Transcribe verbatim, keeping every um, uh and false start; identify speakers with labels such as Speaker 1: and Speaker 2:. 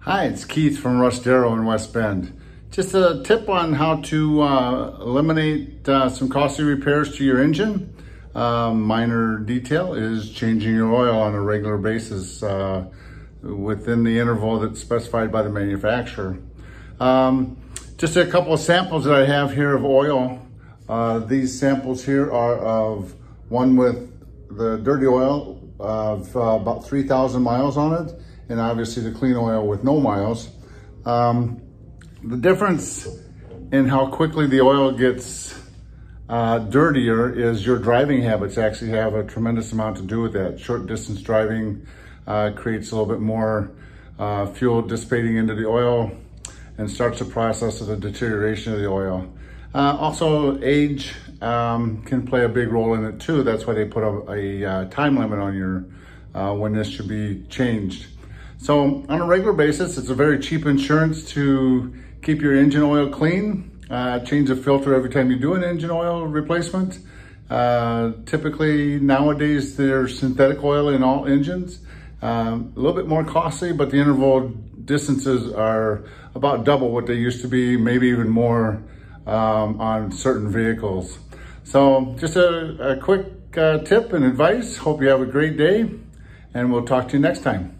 Speaker 1: Hi, it's Keith from Rust-Aero in West Bend. Just a tip on how to uh, eliminate uh, some costly repairs to your engine. Uh, minor detail is changing your oil on a regular basis uh, within the interval that's specified by the manufacturer. Um, just a couple of samples that I have here of oil. Uh, these samples here are of one with the dirty oil of uh, about three thousand miles on it, and obviously the clean oil with no miles. Um, the difference in how quickly the oil gets uh, dirtier is your driving habits actually have a tremendous amount to do with that. Short distance driving uh, creates a little bit more uh, fuel dissipating into the oil and starts the process of the deterioration of the oil. Uh, also, age um, can play a big role in it too. That's why they put a, a uh, time limit on your uh, when this should be changed. So on a regular basis, it's a very cheap insurance to keep your engine oil clean. Uh, change the filter every time you do an engine oil replacement. Uh, typically nowadays there's synthetic oil in all engines. Um, a little bit more costly, but the interval distances are about double what they used to be, maybe even more um, on certain vehicles. So just a, a quick uh, tip and advice. Hope you have a great day, and we'll talk to you next time.